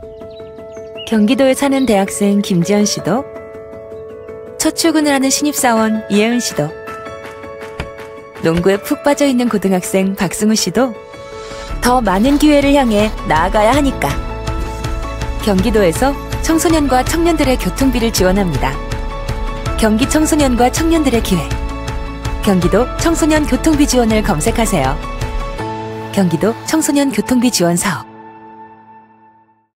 경기도에 사는 대학생 김지연 씨도, 첫 출근을 하는 신입사원 이혜은 씨도, 농구에 푹 빠져있는 고등학생 박승우 씨도 더 많은 기회를 향해 나아가야 하니까 경기도에서 청소년과 청년들의 교통비를 지원합니다. 경기 청소년과 청년들의 기회, 경기도 청소년 교통비 지원을 검색하세요. 경기도 청소년 교통비 지원 사업.